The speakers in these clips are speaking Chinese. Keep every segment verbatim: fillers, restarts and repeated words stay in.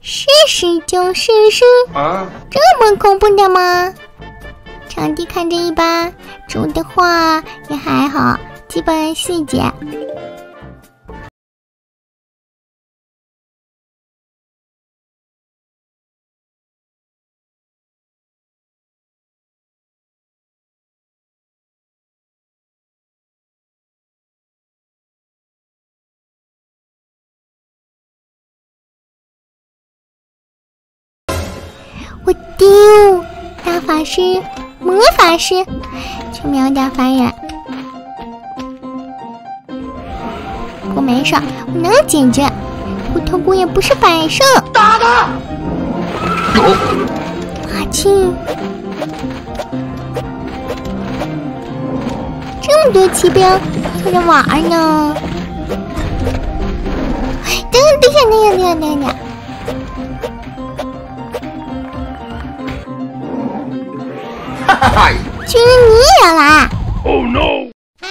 试试就试试， 啊， 这么恐怖的吗？场地看着一般，住的话也还好，基本细节。我丢！大法师、魔法师，去秒点凡人。我没事，我能解决。虎头菇也不是摆设。 打他！ 阿庆，这么多骑兵，凑着玩呢。等等下，等下，等下，等下。居然你也来 ！Oh no！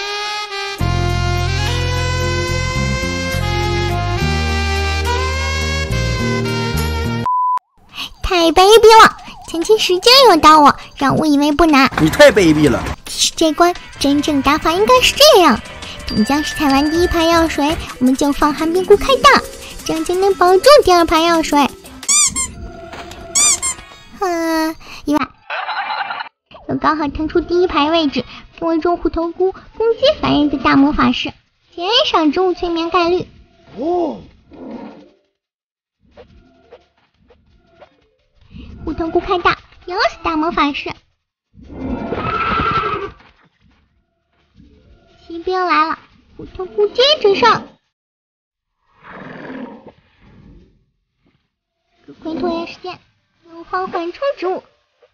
太卑鄙了！前期使劲诱导我，让我以为不难。 你太卑鄙了！ 其实这关真正打法应该是这样：等僵尸采完第一排药水，我们就放寒冰菇开大，这样就能保住第二排药水。嗯，意外。又刚好腾出第一排位置，给我种虎头菇攻击凡人的大魔法师，减少植物催眠概率。 哦， 虎头菇开大，咬死大魔法师。骑兵来了，虎头菇接着上。这亏拖延时间，能放缓冲植物。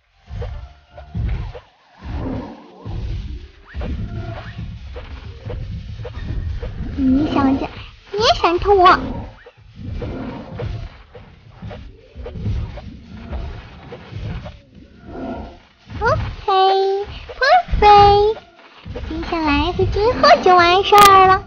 你小子，别闪透我！OK， perfect。接下来和之后就完事儿了。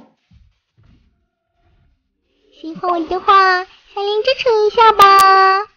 喜欢我的话，下链支持一下吧。